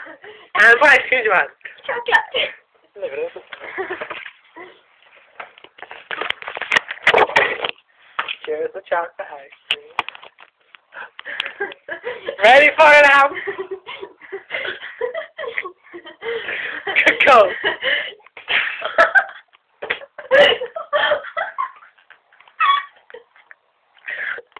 And what ice cream do you want? Chocolate. Look at this. Here's the chocolate ice cream. Ready for it now?